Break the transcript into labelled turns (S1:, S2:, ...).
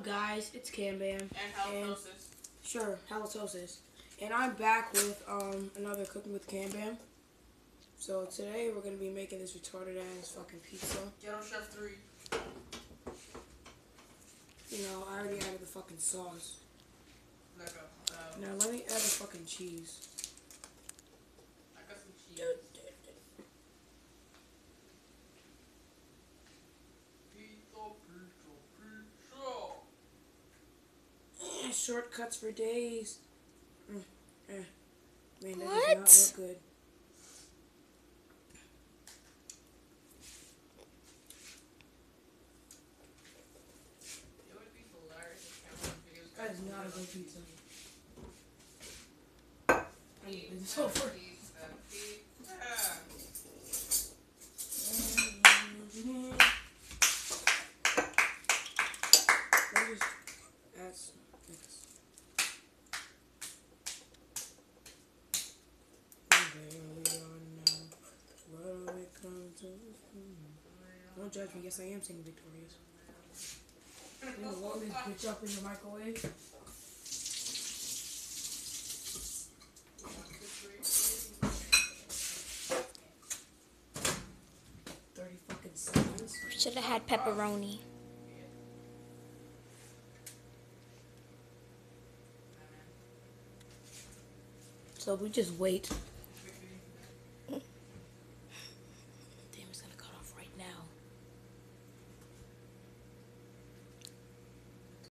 S1: guys? It's CamBam.
S2: And halitosis.
S1: Sure, halitosis. And I'm back with another Cooking with CamBam. So today we're gonna be making this retarded ass fucking pizza.
S2: Ghetto Chef 3.
S1: You know, I already added the fucking sauce. Now let me add the fucking cheese.
S2: I got some cheese.
S1: Shortcuts for days. Man, that
S3: What?
S1: does not look good.
S2: It would be hilarious if CamBam videos
S1: That is not a good pizza. I need
S2: Pizza,
S1: this over.
S2: pizza, pizza.
S1: Let me just add some this. Don't judge me. Yes, I am singing Victorious. I'm gonna warm this bitch up in the microwave. 30 fucking seconds.
S3: We should have had pepperoni.
S1: So we just wait.